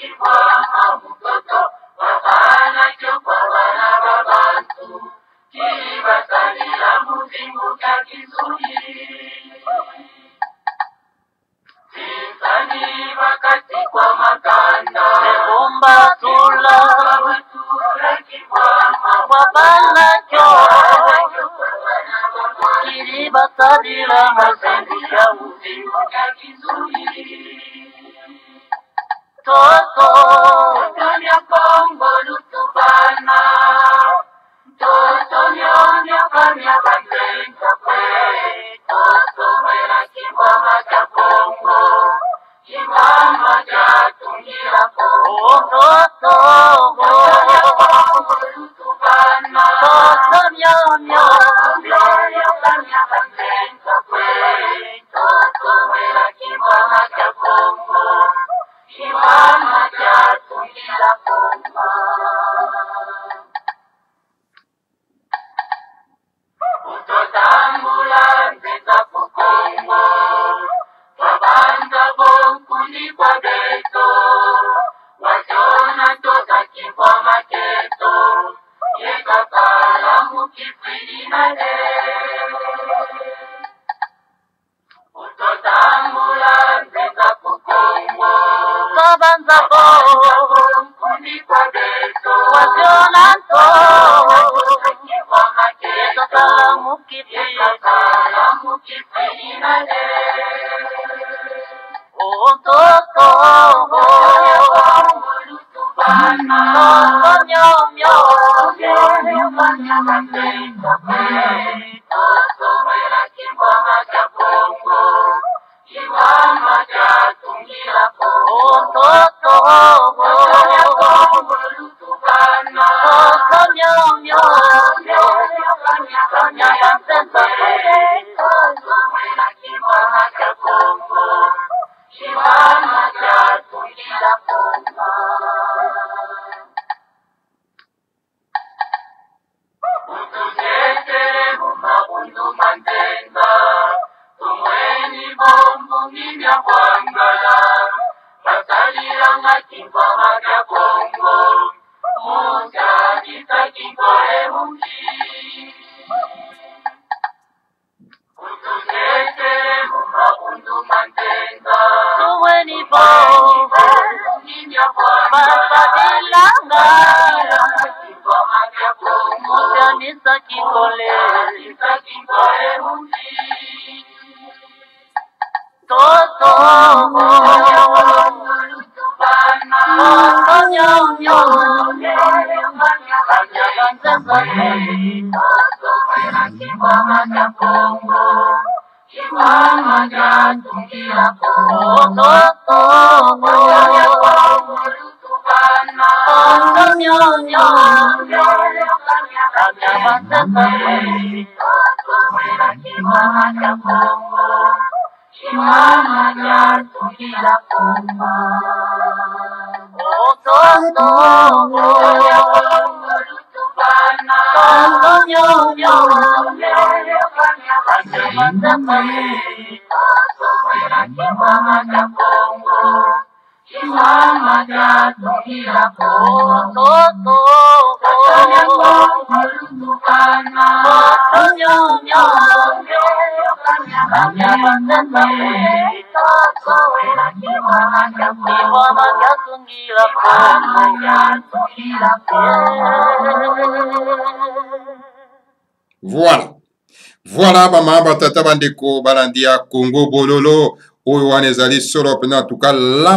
Voilà. Voilà, bama batata bandeko balandia Congo bololo oyo wana ezali solo pena en tout cas la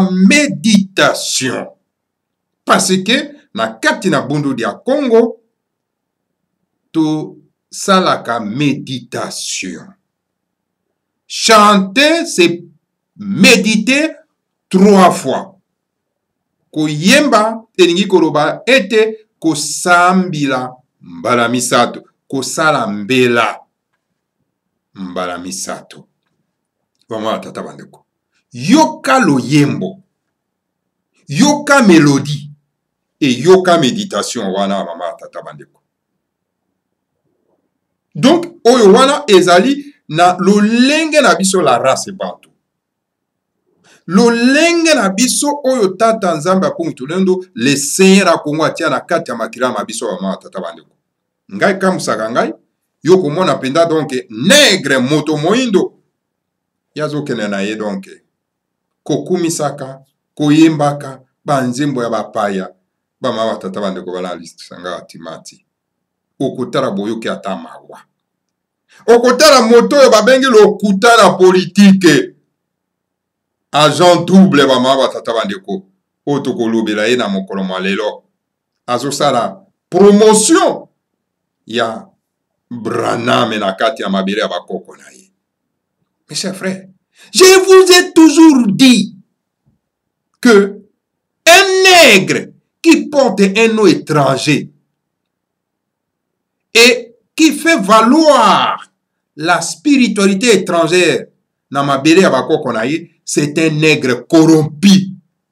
méditation parce que na kati na bundu dia Congo to salaka méditation. Chanter c'est méditer 3 fois. Koyemba telingi koloba ete kosambila mbala misato kosala mbela mbala misato. Vama tata bandeko. Yoka loyembo. Yoka mélodie. Et yoka méditation wana mama tata bandeko. Donc oyo wana ezali na lolenge na biso la race bantu. lolenge na biso oyo tata nzambe apungu tulendo le seigneur akongo atia na kati ya makila ma biso bamama tata bandeko ngai kamusaka ngai yo komona penda donc negre moto moindo yazokende na ye donc kokumisaka koyembaka banzembo ya bapaya bamama tata bandeko balalisanga atimati okutala boyoki ata mawa okutala moto oyo babengi lokuta na politike agent double bamama tata bandeko oyo tokolobela ye na mokolo mwa lelo azosala promotion ya Branham na kati ya mabele ya bakoko na ye. Mes chers frères, je vous ai toujours dit que un nègre qui porte un nom étranger et qui fait valoir la spiritualité étrangère dans mabele ya bakoko na ye, c'est un nègre corrompu.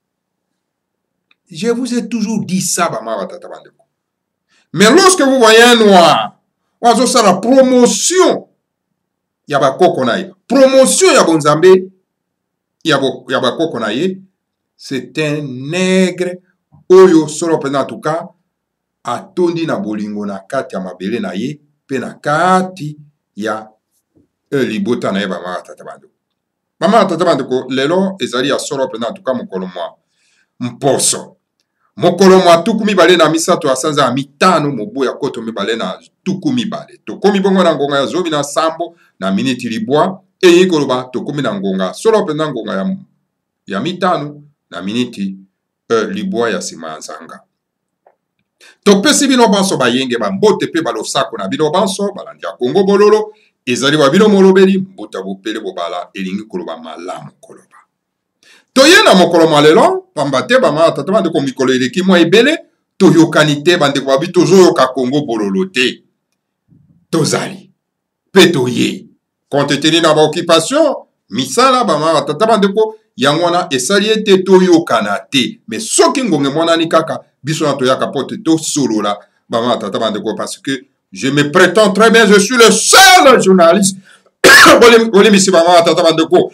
Je vous ai toujours dit ça, bama tata bandeko. Mais lorsque vous voyez un noir, on a la promotion, il y a bakoko na ye. Promotion ya bonzambe, il y a bakoko na ye. C'est un nègre oyo solo pena en tout cas atondi na bolingo na kati ya mabele na ye pe na kati ya libota na ye bama tata bandeko. Bama tata bandeko lelo ezali ya solo pena en tout cas mokolo mwa mposo. Mokolo mwa tuku mibale na misato ya sanza ya mitano mobu ya koto mibale na tuku mibale. Tokomi bongo na ngonga ya zomi na sambo na miniti libwa. Eyi koloba tokomi na ngonga solo pena ngonga ya mitano na miniti libwa ya sima ya nzanga. Topesi bino banso bayenge bambote pe balosako na bino banso balandi ya Kongo bololo. Ezali wa bino molobeli mbuta bopele bobala elingi koloba malamu koloba. Toye na mokolo malelo pambate bama tata bandeko mikolo eleki mwa ebele toyokani te bandeko babi tozoyoka Kongo bololo te tozali pe toye compte tenu na baoccupation misala bama tata bandeko yango wana esali ete toyokana te mais soki ngonge monani kaka biso na toyaka pote tosolola bama tata bandeko parce que je me prétends très bien, je suis le seul journaliste olimisi bama tata bandeko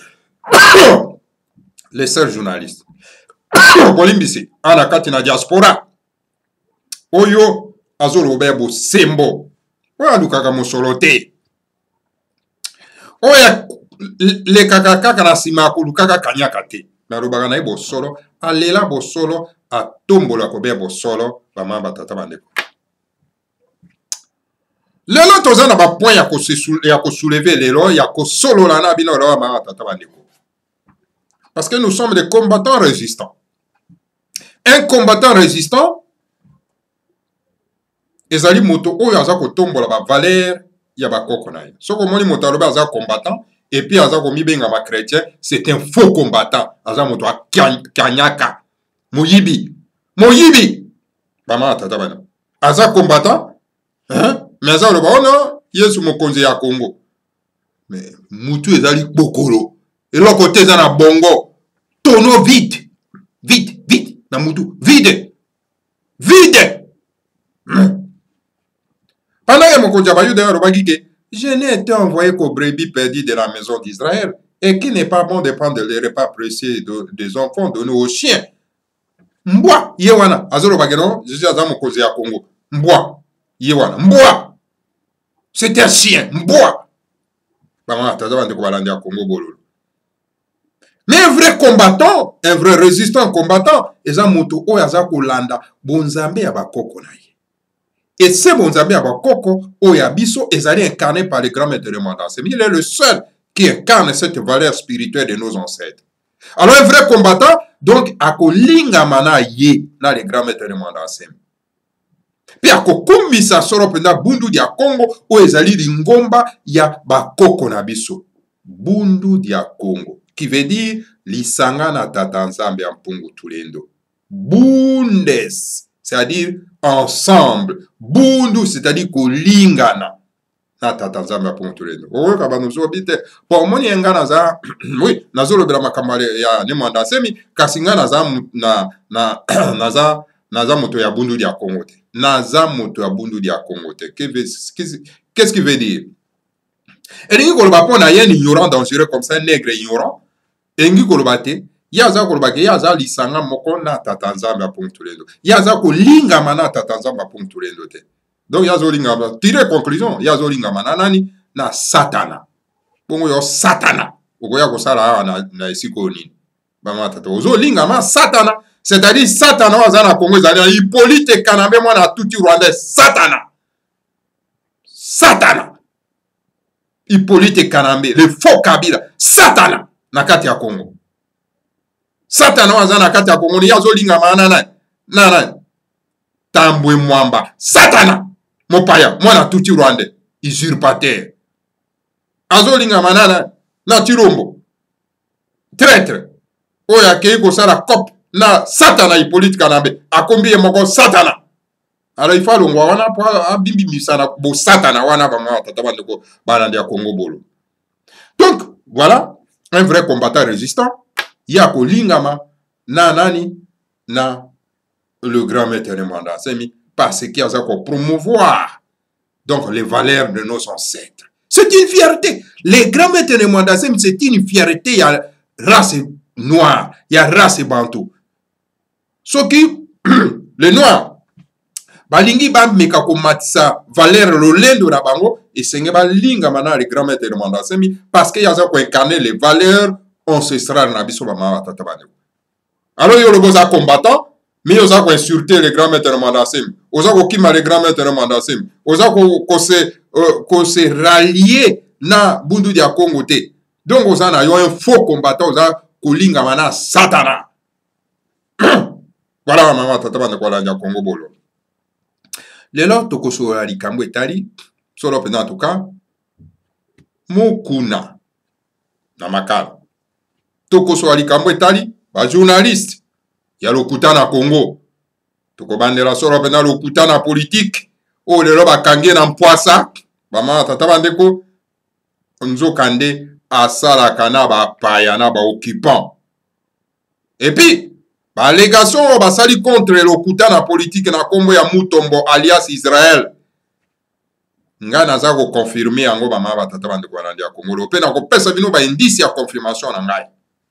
les seuls journalistes. Bolimbisi, anakati na diaspora. Oyo, azolo bebo sembo. Oya lukaka mosolote. Oya, le kakaka na simako lukaka kanyaka te. Na rubaka na ibo solo, alela bo solo, a tombola ko bebo solo, bama batata bandeko. Lelo tozana ba point ya ko soulever lelo, ya ko solo la na bino lo bama batata bandeko. Parce que nous sommes des combattants résistants. Un combattant résistant, ezali moto oyo aza kotombola ba valeur ya bakoko na ye. Soko moni moto aloba aza combattant et puis aza komibenga ba chrétien, c'est un faux combattant. Aza moto a kanyaka. Moyibi. Bama tata bana. Aza combattant, hein? Mais aza loba oh non, Yesu mokonzi ya Congo. Mais mutu ezali bokolo. Et l'autre côté, ça na bongo. Tonneau vide. Vide. Na mutu. Vide. Pendant que mon konjabayou d'ailleurs, je n'ai été envoyé qu'au brebis perdu de la maison d'Israël et qu'il n'est pas bon de prendre les repas précieux des enfants donnés aux chiens. Mbwa. Yewana. Azoro bageno. Je suis à Zamokoze à Congo. Mbwa. Yewana. Mbwa. C'est un chien. Mbwa. Maman, t'as demandé qu'on va à Congo bololo. Mais un vrai combattant, un vrai résistant combattant, eza moto oyo aza kolanda bonzambe ya bakoko na ye. Et ce bonzambe ya bakoko oyo ya biso ezali incarné par le grand maître de Mandance. Il est le seul qui incarne cette valeur spirituelle de nos ancêtres. Alors un vrai combattant, donc akolinga mana ye na le grand maître de Mandance. Puis akokumbisa solo penda bundu dia Congo oyo ezali lingomba ya bakoko na biso. Bundu dia Congo. Qui veut dire lisanga na tata nzambe ya mpungu tulendo. Bundes, c'est-à-dire ensemble. Bundu, c'est-à-dire kolingana na tata nzambe ya mpungu tulendo. Owe kabano zo bite. Pour moni enga naza, oui, nazo lobela makamale ya nemanda semi kasinga naza moto ya bundu dia Congo te. Naza moto ya bundu dia Congo te. Qu'est-ce qui veut dire? Et il y a un ignorant dangereux comme ça, un nègre ignorant. Et il y yaza kolobaki yaza lisanga moko na tata nzambe apunctulendo yaza kolingama na tata nzambe apunctulendo te donc yazo lingama tire conclusion yazo lingama na nani na satana bongo yo satana okoya kosala awa na esika oyo nini bama tata ozolingama satana c'est-à-dire satana waza na Congo ezali na Hippolyte Kanambe mwana tuti rwandais satana Hippolyte Kanambe le faux Kabila satana na kati ya Congo satana waza na kati ya Congo ni azolingama na nani Tambwe Mwamba satana mopaya mwana tuti rwandais usurpateur azolingama na Chirombo traître oyo akei kosala cop na satana Hippolyte Kanambe akombi ye moko satana alors il faut alongwa wana po abimbimisa na bo satana wana bama tata bandeko balandi ya Congo bolo. Donc voilà un vrai combattant résistant ya kolingama na nani na le grand maître Mwanda Nsemi parce qu'il y a ça pour promouvoir donc les valeurs de nos ancêtres. C'est une fierté. Les grands maîtres de Mwanda Nsemi c'est une fierté. Il y a race noire, il y a race bantou. Ce qui les noirs balingi bameka komatisa valeur lolendo na bango esenge balinga mana les grands maîtres de Mwanda Nsemi parce qu'il y a ça pour incarner les valeurs ancestrales na biso bama tata bandeko. Alors yo loboza combattant mais oza ko insulter les grands maîtres de Mwanda Nsemi, oza ko kima les grands maîtres de Mwanda Nsemi, oza ko se rallier na bundu dia Congo te. Donc oza na yo un faux combattant, oza kolinga mana satana. Voilà mama tata bandeko la nya Congo bolo. Lelo tokosola likambo etali solo pena en tout cas mukuna na makala tokosola likambo etali ba journaliste ya lokuta na Congo tokobandela solo pena lokuta na politique o lelo bakange na mpwasa bama tata bandeko nzokande asalaka na bapaya na baoccupant et puis l'allégation basali contre lokuta na politique na kombo ya Mutombo alias Israël nga naza ko confirmer yango bama batata bande ko nandi ya Congo pe na ko pesa bino ba indice ya confirmation na ngai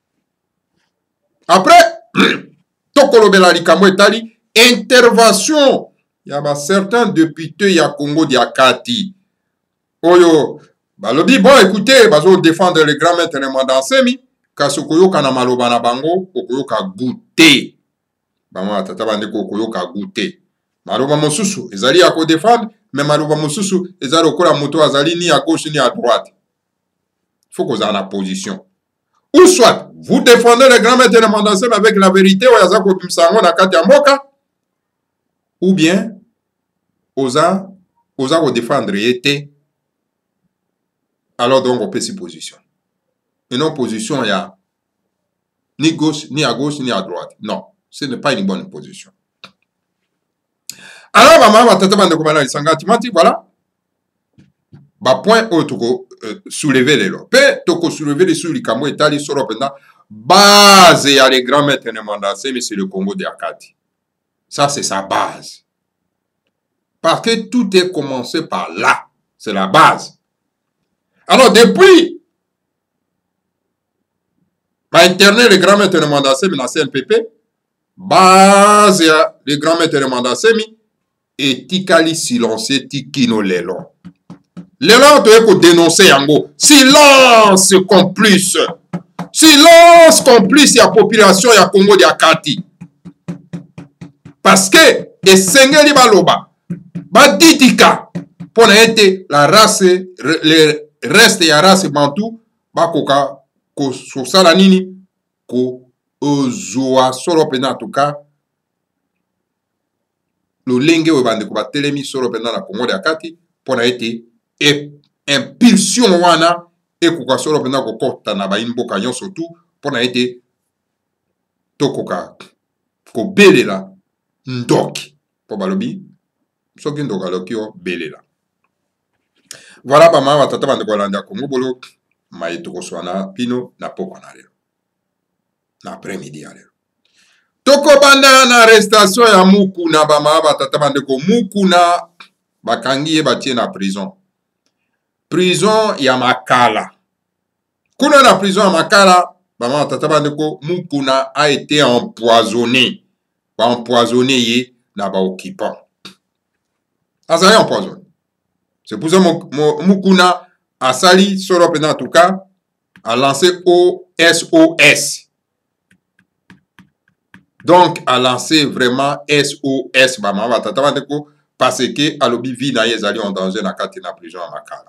après tokolobela likambo etali intervention ya ba certains députés ya Congo dia kati oyo balobi bon écoutez bazo défendre le grand maître de Mwanda Nsemi kasi okoyoka na maloba na bango okoyoka goûter bama tata bandeko okoyoka goûter maloba mosusu ezali ya kodefendre mais maloba mosusu ezali okola moto azali ni à gauche ni à droite. Il faut qu'on ait la position ou soit vous défendez le grand maître de Mwanda Nsemi avec la vérité ou yaza kopimsango na kati ya mboka ou bien oza ko défendre yete alors donc on peut s'y position. Et non position, il y a ni gauche, ni à gauche, ni à droite. Non, ce n'est pas une bonne position. Alors, maman, voilà. Point autre soulever les lois. Pe toko soulever les sous les camo et tali sur l'openda. Base et les grands maîtres de Mwanda Nsemi, c'est le Congo de Akati. Ça, c'est sa base. Parce que tout est commencé par là. C'est la base. Alors, depuis internet le grand maître de Mwanda Nsemi na CNPP base ya le grand maître de Mwanda Nsemi etikali silencieux tikino lelo toye ko dénoncer yango silence complice ya population ya Congo dia Kati parce que esengeli baloba baditika pona ete la race le reste ya race bantu bakoka ko sosala nini ko ozwa solo pena en tout cas lolenge oyo bandeko batelemi solo pena na Congo dia Kati mpona ete impulsion wana ekoka solo pena kokota na baimboka nyonso tu mpona ete tokoka kobelela ndoki mpo balobi soki ndoki aloki yo belela. Voilà bama batata bandeko balandi ya Congo bolo maye tokoswana pino na poko na lelo na après-midi ya lelo tokobanda na arrestation ya Mukuna bama batata bandeko Mukuna bakangi ye batie na prison ya Makala kuna na prison ya Makala Bama tata bandeko Mukuna a été empoisonné. Ba empoisonné ye na ba occupant. Azali empoisonné. C'est pour ça Mukuna a sali solo en tout cas a lancé SOS. Donc a lancé vraiment SOS bama tata bandeko parce que alobi vi na ye zali en danger na kati na prison à Makala.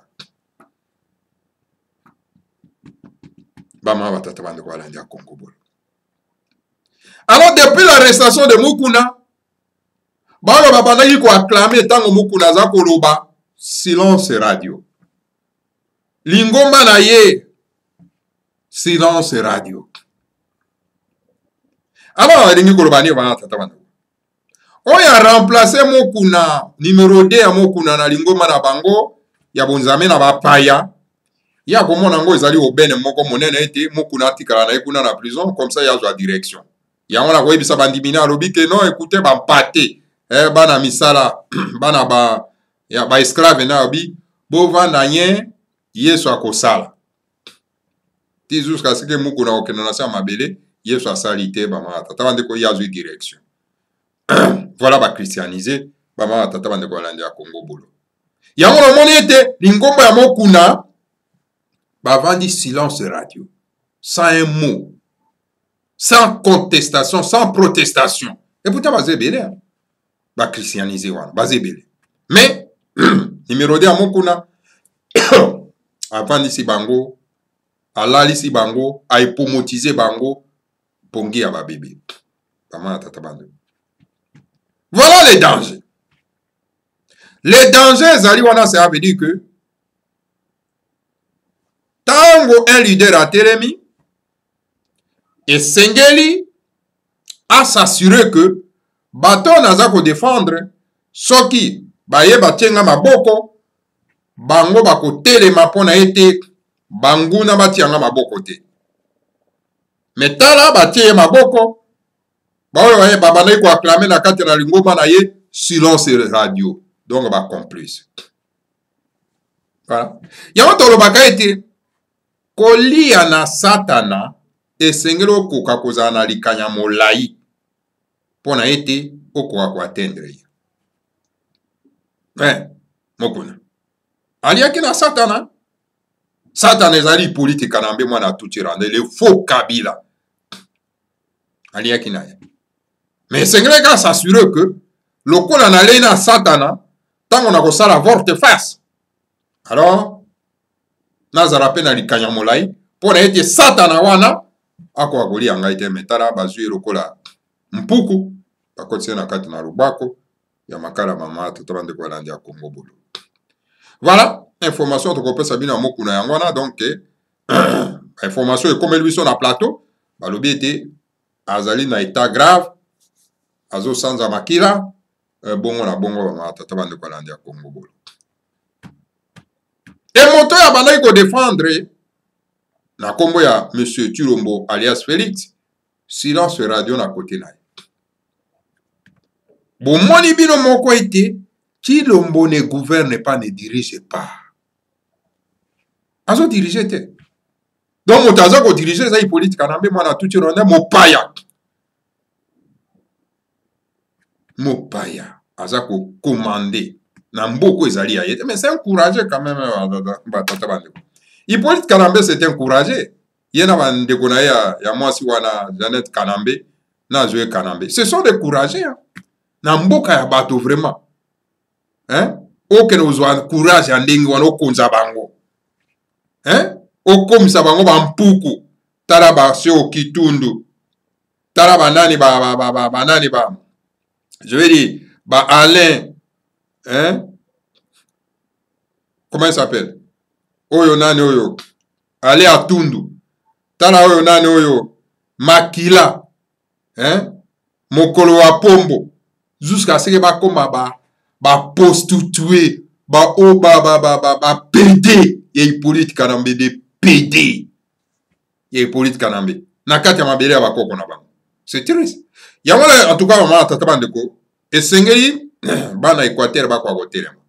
Bama tata bandeko alandi a Congo Bolo. Alors depuis l'arrestation de Mukuna, balo babandaki ko acclamer tango Mukuna za koloba silence radio. Lingomba na ye silence radio. Alors elingi koloba ni bana tata bandeko. Oyo a remplacé Mukuna numéro 2 ya Mukuna na lingomba na bango ya bonzame na bapaya. Ya komona ngo ezali obene moko monene ete Mukuna atikala na ekuna na prison comme ça ya zwa direction. Ya on a koyebisa bandimina alobi ke non écoutez ba pate bana misala bana ba esclave na obi bo vanda nye Yesu akosala. Ti jusqu'à ce que Mukuna okena na sa mabele Yesu asali te ba ma tata bande ko ya zwa direction. Voilà ba christianiser ba ma tata bande ko landi ya Congo Bolo. Ya on moni ete lingomba ya Mukuna ba vandi silence radio sans un mot. Sans contestation, sans protestation. Et pourtant, basé belé. Bah, christianisé, voilà. Basé belé. Mais, numéro 2 à Mukuna, avant d'ici bango, Allah ici bango, a hypomotisé bango, pongi à bébé. Voilà les dangers. Les dangers, Zaliwana, ça veut dire que, tango un leader a télémi, et Sengeli a s'assuré que bateau naza ko défendre soki baye batienga maboko bango bako telema pona ete banguna batianga maboko te. Metala batie maboko bawe baye babana ko acclamer na kati na lingoma na ye silence radio. Donc ba complice. Voilà. Yawo tolo baka ete kolia na satana esengeli okoka kozala na likanya molai mpona ete okoka koatendre ye. Mukuna aliaki na satana. Satana ezali politika na mbe mwana tutirande le faux Kabila aliaki na ye. Mais esengeli ka s'assurer que lokola na lei na satana ntango na kosala volte face alors nazala mpe na likanya molai mpona ete satana wana ako akolia ngai te metala bazwi lokola mpuku bakotisi na kati na lubako ya makala mama tata bandeko balandi ya Congo Bolo. Voilà information tokopesa bino ya Mukuna yango wana. Donc information ekomeli biso na plateau balobi ete azali na état grave azosanza makila bongo na bongo mama tata bandeko balandi ya Congo Bolo. E moto ya bandaki kodefendre na kombo ya Monsieur Chilombo alias Félix, silence radio na côté na ye. Bomoni bino moko ete Chilombo ne gouverne pas, ne dirige pas. Azo dirige te. Donc moto azo ko dirige za politika na mbe mwana tuti ronde mopaya. Mopaya aza ko commander na mboko ezali ya ye. Mais c'est encouragé quand même batata bandeko. Hippolyte Kanambe s'est encouragé. Il y a un ya mwasi wana Jeannette Kanambe na Zoé Kanambe. Ce sont des courageux. Hein? Na mboka ya bato vraiment. Hein? Aucun ozwa courage ya ndenge wana okonza bango. Hein? Okomisa bango bampuku. Tala ba sio Kitundu. Tala banani banani ba. Je vais dire ba Alain. Hein? Comment il s'appelle? Oyo nani oyo Ale Atundu tala oyo nani oyo Makila mokolo wa pombo jusqu'à ce que bakoma ba prostitué ba PD ya Hippolyte Kanambe de PD ya Hippolyte Kanambe na kati ya mabele ya bakoko na bango. C'est triste. Yango en tout cas mama tata bandeko esengeli bana Équateur bakwa kotelema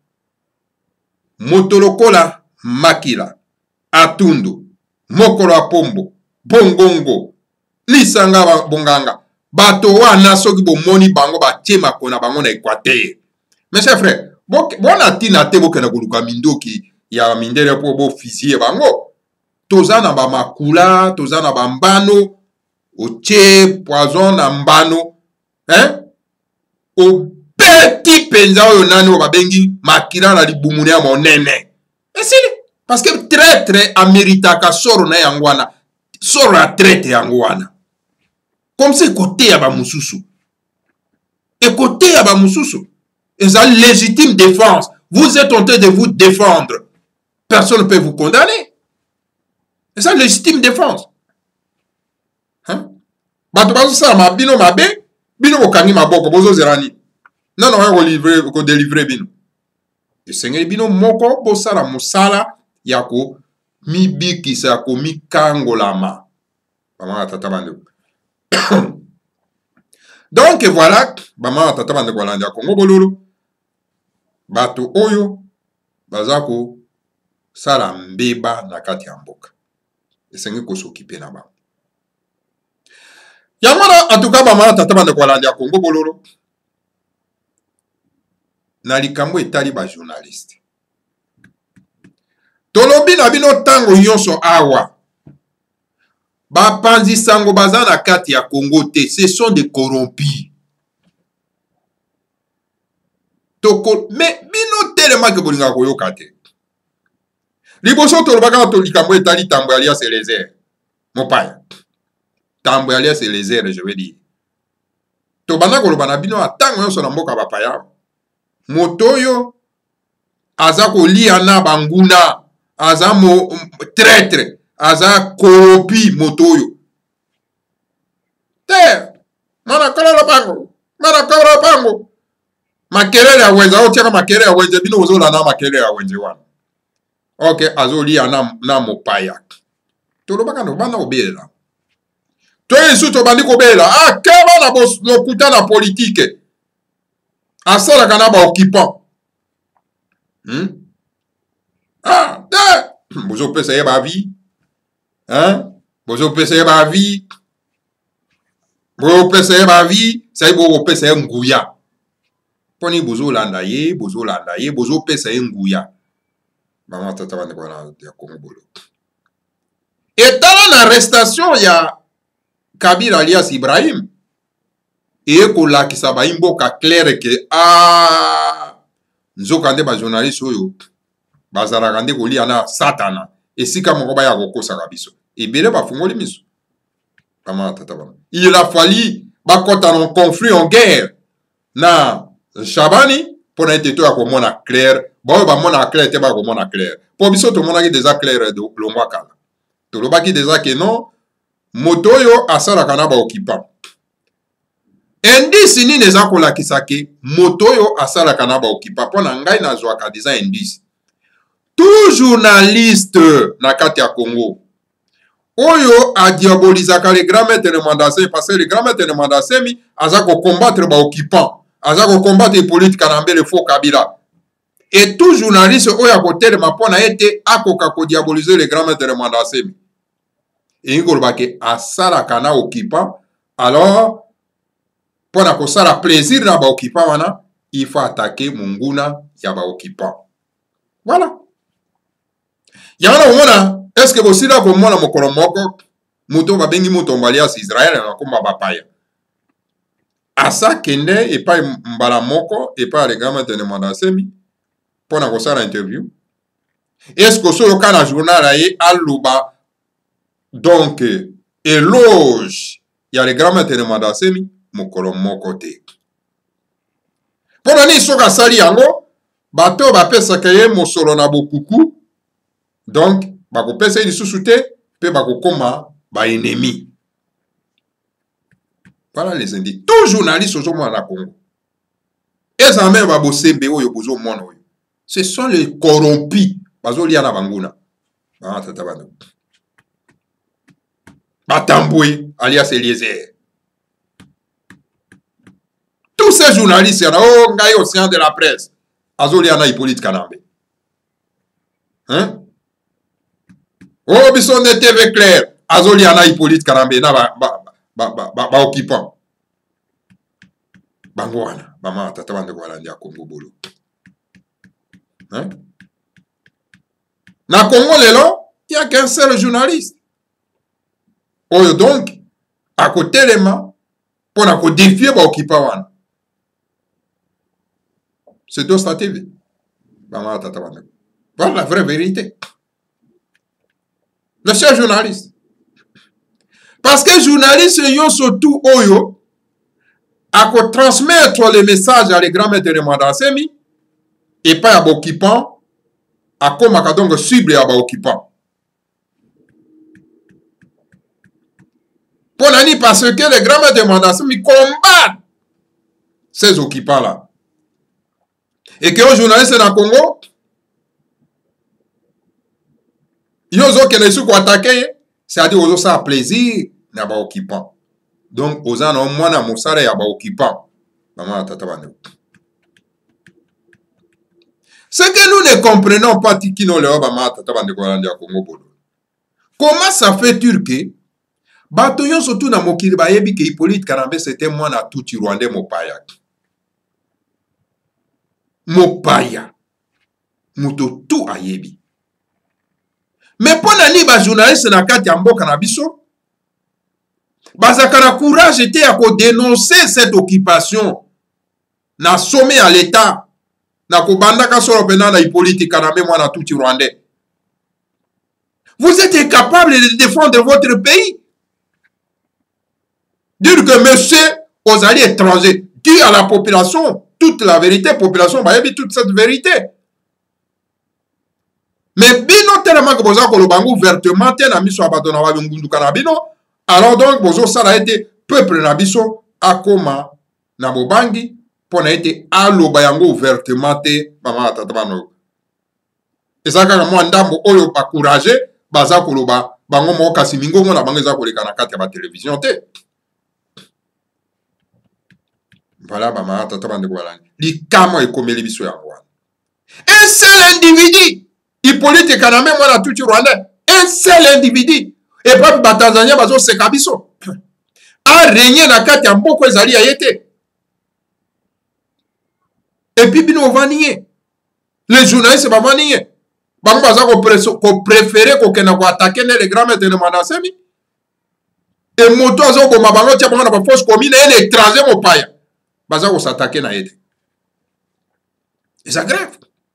motolokola Makila, Atundu, Mokolo Apombo, bongongo lisanga bonganga bato wana soki bomoni bango batie makona bango na Équateur. Mes chers frères, bona tina te bokena koluka mindoki ya mindele po bo fizie bango. Toza na ba makula, toza na ba mbano, otie poison na mbano, hein? O petit penza oyo nani o babengi makila na libumune ya monene. Esili, parce que traître ameritaka soro na yango wana, soro ya traître yango wana. Comme c'est côté ya ba mususu. Et côté ya ba mususu. Et ça légitime défense. Vous êtes en train de vous défendre. Personne ne peut vous condamner. Et ça légitime défense. Hein? Bato bazo sa ma bino mabe, bino bokangi maboko bozo zerani. Non non ko délivrer bino. Et sengeli bino moko bosala musala yako mibikisa yako mikangolama. Mama tata bande. Donc voilà, bama tata bande ko landa Congo bololo. Bato oyo bazako sala mbeba na kati ya mboka. Esengi ko s'occuper na ba. Yamana en tout cas bama tata bande ko landa Congo bololo. Na likambo etali ba journaliste. Tolobi na bino tango nyonso awa. Ba panzi sango baza na kati ya Congo te, ce sont des corrompus. Mais bino telema ke bolinga koyoka te. Liboso tolobaka to likambo etali tambo alias les airs. Mopaya. Tambo alias les airs, je veux dire. To bana koloba na bino atango nyonso na mboka bapaya. Motoyo aza kolia na banguna, aza mo traître, aza corrompu motoyo. Te, mana kala pango. Makelele ya wenza otiaka makelele ya wenze bino ozola na makelele ya wenze wana. Ok, azolia na mopaya. Tolobaka no bana obelela. Toi isu to bandi kobela. Ah, keba na bokuta na politique. Asala kana ba occupant. Ah, bozo pesa ye ba vie. Hein? Bozo pesa ye ba vie. Bozo pesa ye ba vie, sai bo pesa ye nguya. Poni bozo landa ye, bozo pesa ye nguya. Mama tata bande ko na ya Congo bolo. Etala na arrestation ya Kabila alias Ibrahim. Et ko lakisa ba imboka clair que nzoka nde ba journaliste oyo bazala nde ko lia na satana esika moko ba ya kokosa kabiso ebele ba fungoli miso kama tata bana. Il a fallu ba kota en conflit en guerre na Shabani pour na ete to ya ko mona clair ba ba mona clair te ba ko mona clair po biso to mona ki déjà clair de longwa kala to lo ba ki déjà que non motoyo asala kana ba occupant. Indice ni neza kolakisa ke motoyo asala kana ba okipa pona ngai na zwaka deza indice. Tout journaliste na kati ya Congo oyo a diabolisaka le grand maître de Mandasemi parce que le grand maître de Mandasemi aza ko combattre ba occupant, aza ko combattre politique na mbele fo Kabila. Et tout journaliste oyo a kotelema pona ete akoka ko diaboliser le grand maître de Mandasemi. Et ngoloba ke asala kana occupant alors pour na kosala plaisir na ba occupant wana, il faut attaquer munguna ya ba occupant. Voilà. Yamana omona, est-ce que bosila ko mona mokolo moko muto ba bengi muto alias Israël na komba bapaya. Asa kende et pas mbala moko et pas les gamins de Mandasemi pour na kosala interview. Est-ce que solo kana journal aye aluba donc éloge ya les gamins de Mandasemi mokolo moko te. Pona ni soka sali yango bato bapesaka ye mosolo na bokuku donc bakopesa ye lisusu te mpe bakokoma baennemi. Voilà les indices. Tout journaliste ozomona na Congo eza meme babosembe oyo bozomona oyo ce sont les corrompus bazolia na banguna tata bando Batamboué alias Eliezer. Tous ces journalistes, oh, ngai au sein de la presse, azoli ana Hippolyte Kanambe. Hein? Oh, bison de TV clair. azoli ana Hippolyte Kanambe na ba occupant bango wana bama tata bande ko balandi ya Congo bolo hein? Na Congo lelo il y a qu'un seul journaliste oyo donc à côté les mains pour na ko défier ba occupant wana c'est Dosta TV bama tata bande voilà la vraie vérité. Le seul journaliste. Parce que journaliste, yo surtout oyo, à transmettre les messages à les grands maîtres de Madassemi, et pas à l'occupant, à comme à donc cible à l'occupant. Pour l'année, parce que les grands maîtres de Madassemi combattent ces occupants-là. Et que les journalistes dans le Congo, ils ont qu'ils sont attaqués, c'est-à-dire qu'ils ont ça plaisir n'a pas occupant. Donc aux ans au moins na mosara ya ba occupant. Maman tata bande. Ce que nous ne comprenons pas qui nous le maman tata bande ko landi Congo bodo. Comment ça fait-il que bato yon surtout na mokili ba yebi ke Hippolyte Kanambe c'était moi na tout Rwandais mopaya. Mopaya. Muto tout ayebi. Mais pour nani ba journaliste na kati ya mboka na biso bazaka na courage était à dénoncer cette occupation na sommet à l'état na ko bandaka solo pena na Hippolyte Kanambe mwana tout Rwandais. Vous êtes incapable de défendre votre pays. Dire que monsieur aux alliés étrangers dit à la population toute la vérité, population ba yebi toute cette vérité. Mais bino tellement que boza ko lobango ouvertement te na miso abato na babungundu kanabino, alors donc bozo sala été peuple na biso akoma na bobangi pona été aloba yango ouvertement te mama tata bano. Ezaka na mo ndambo oyo ba courage baza ko loba bango mo kasi mingo na bango za ko leka na kati ya ba télévision te. Voilà mama tata bano ko balani. Li kamo ekomeli biso yango. Un seul individu Hippolyte Kanambe mwana tout Rwandais, un seul individu. Et pas ba Tanzania bazo sekabiso. A régné na kati ya mboko ezali ayete. Et puis bino vanier. Les journalistes ba vanier. Bango baza ko préférer ko kena ko attaquer les grands maîtres de Madassemi. Et moto azo ko mabango tia bango na ba force commune et étranger mo paya. Baza ko s'attaquer na yete. Et ça grave.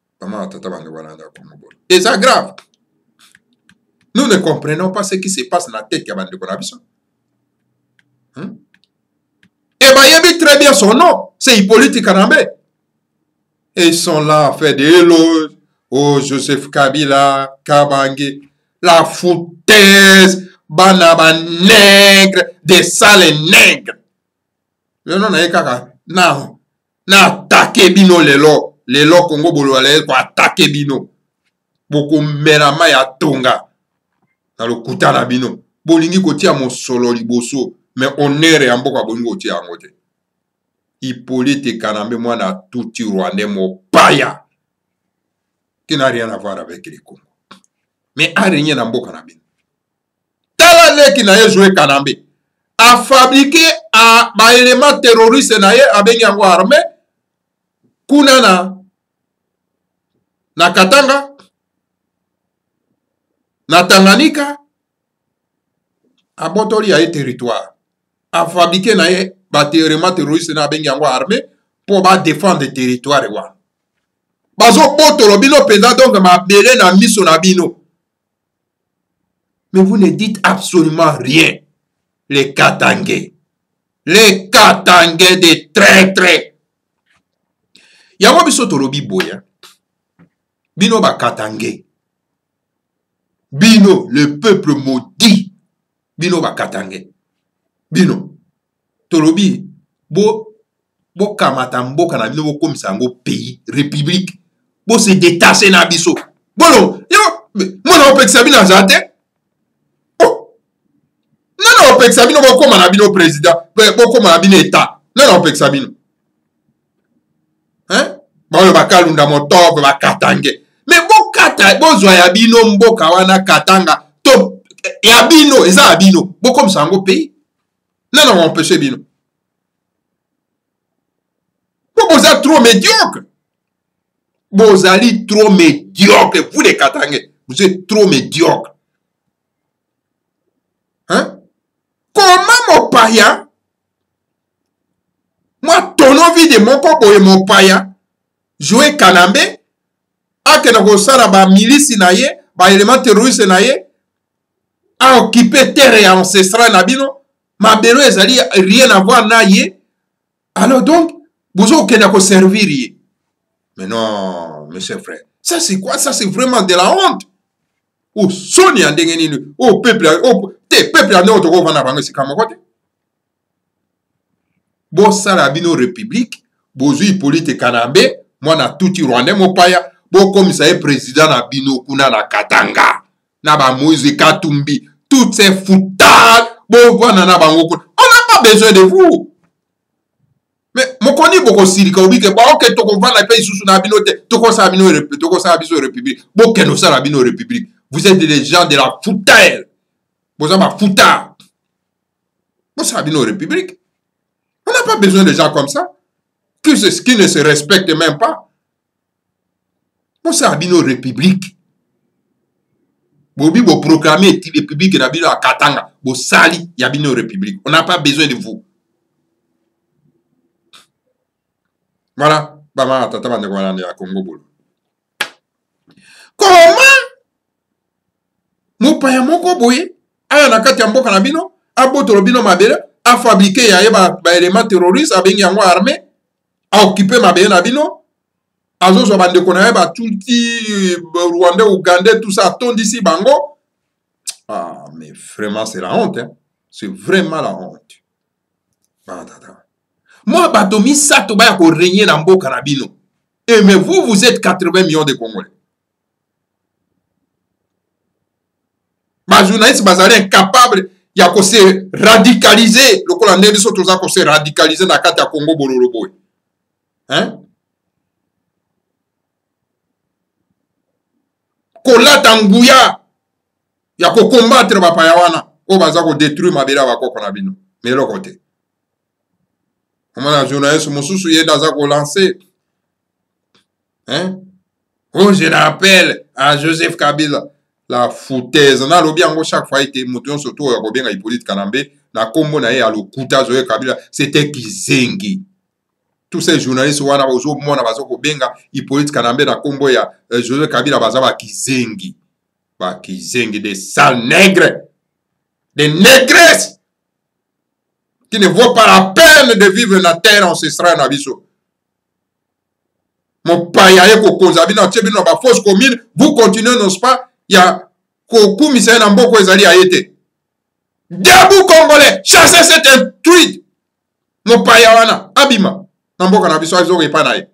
Et c'est grave. Nous ne comprenons pas ce qui se passe dans la tête de Bande Konabiso. Et Bayebi très bien son nom, c'est Hippolyte Kanambe. Et ils sont là à faire des éloges. Oh, Joseph Kabila, Kabange, la foutaise, Banaba nègre, des sales nègres. Le nom n'est qu'à na attaqué bino lelo. Les lois Congo Bololais pour attaquer bino. Beaucoup merama ya tonga. Dans le kutana bino. Bolingi kotia mon solo liboso. Mais honneur et amboka bolingi kotia angote. Hippolyte Kanambe moi na tout Rwandais mon paya. Qui n'a rien à voir avec les Congo. Mais a rien à mboka na bino. Talale qui n'a joué Kanambe. A fabriqué un élément terroriste na ye a bengi yango armé. Kuna na Katanga, na Tanganyika, a botoli a territoire. A fabriqué na ye batterie terroriste na bengi yango armée pour défendre le territoire. Bazo botolo bino penda donc ma bele na miso na bino. Mais vous ne dites absolument rien. Les Katangais. Les Katangais des traîtres. Yango biso tolobi boya. Bino ba Katangais. Bino, le peuple maudit. Bino ba Katangais. Bino. Tolobi. Bo kamata mboka na bino bo komisa yango pays, république. Bo se détacher na biso. Bolo, yo, mona opekisa bino azate. Oh. Non, opekisa bino bo koma na bino président, bo koma na bino état. Non, opekisa bino. Hein? Ba bakalunda motobe ba Katangais. Mais bo kata bo zoya bino mboka wana Katanga to et abino, et ça abino. Bon, comme ça, en pays. Non, non, on peut se bino. Bon, vous êtes trop médiocre. Vous allez trop médiocre. Vous les Katangais, vous êtes trop médiocre. Hein? Comment mon païen, moi, ton envie de mon corps et mon païen, jouer Kanambe, a que nous avons ba milice naye, ba élément terroriste naye, a occupé terre ancestrale nabino, ma belo ezali rien à voir naye. Alors donc, vous avez qu'à servir. Mais non, monsieur frère, ça c'est quoi? Ça c'est vraiment de la honte. Oh, Sonia Dengeni, oh, peuple, oh, te peuple à notre gouvernement à Bango, c'est comme quoi? Bon, ça la bino république, bozu politique Kanambe, moi na tout Rwandais, mon paya, bon, comme ça est président na bino kuna na Katanga, na ba Moïse Katumbi, toutes ces foutages, bon, voilà na bango kuna. On n'a pas besoin de vous. Mais mon connaît beaucoup sirika obi que bon ok to ko vana pays sous na bino te to ko sa bino république bon que nous ça la bino république vous êtes des gens de la foutaise vous avez foutard bon ça bino république on n'a pas besoin de gens comme ça qui ne se respectent même pas bon ça bino république bobi bo proclamer république na bino à Katanga bo sali ya bino république on n'a pas besoin de vous. Voilà, Bama tata bande kwana ya Congo bolo. Comment mopaya moko boye aya na kati ya mboka na bino abotolo bino mabele a fabriquer ya ba élément terroriste abengi yango armée a occuper mabele na bino azozo bande kona ba tuti Rwanda Ouganda tout ça tondisi bango. Ah mais vraiment c'est la honte hein. C'est vraiment la honte. Bama tata. Moi, Batomi Sato Baya ko régner dans Mboka na bino. Et mais vous êtes 80 millions de Congolais. Ma journaliste bazali incapable ya ko se radicaliser. Le colonel biso toza ko se radicaliser na kati ya Congo bololo boy. Hein? Ko lata nguya ya ko combattre ba payawana. O baza ko détruire mabela ba ko na bino. Mais le côté. Comment la journaliste Moussousou y est dans un lancé. Hein? Oh, je rappelle à Joseph Kabila, la foutaise. On a lobby en chaque fois été mouton surtout à Robin Hippolyte Kanambe, na Kombo na à l'Okuta Joseph Kabila, c'était Kizengi. Tous ces journalistes ou ana ozo mona bazo ko benga Hippolyte Kanambe na Kombo ya Joseph Kabila bazaba Kizengi. Ba Kizengi des sales nègres. Des négresses. Qui ne vaut pas la peine de vivre la terre ancestrale na biso. Mon payaye ko konzabi na tiebi na ba fausse commune, vous continuez n'est-ce pas? Il y a ko kumisa na mboko ezali ayete. Debout Congolais, chassez cet intrus. Mon payawana abima na mboka na biso azo repa na ye.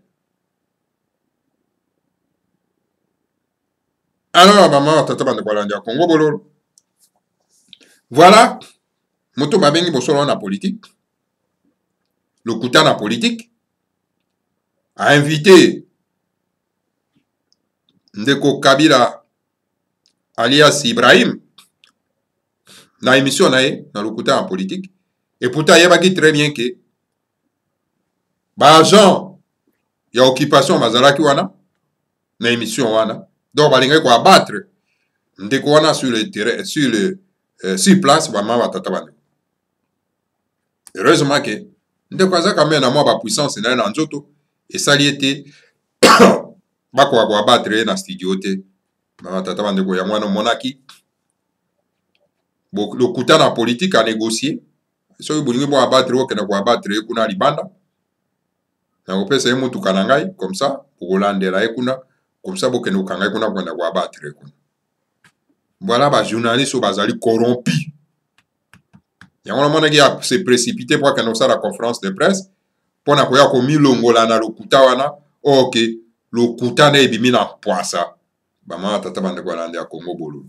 Alors maman tata bande kwa landia Congo bololo. Voilà. Moto babengi bosolo na politique. Le Kouta na politique a invité Ndeko Kabila alias Ibrahim na émission na le Kouta en politique. Et pourtant, il y a très bien que agent il y a occupation mazalaki wana na émission wana. Donc balinga ko abattre Ndeko wana sur le terrain sur place ba mama tata bande. Heureusement que ndeko azaka mais na moi ba puissance na na nzoto et ça lié bako ko abattre na studio te mama tata bande ko ya mwana monaki le Kouta na politique a négocier so bolingi bo abattre ko na ko abattre kuna libanda na ko pesa mutu kanangai comme ça pour landela kuna comme ça bo keno kangai kuna ko na ko abattre kuna voilà ba journaliste o bazali corrompu. Il y a un moment qui a se précipité pour qu'on ait la conférence de presse pour qu'on ait commis l'ongola na le Kouta wana ok le Kouta na ebimi na poisa bama tata bande kwa lande ya Congo bolo.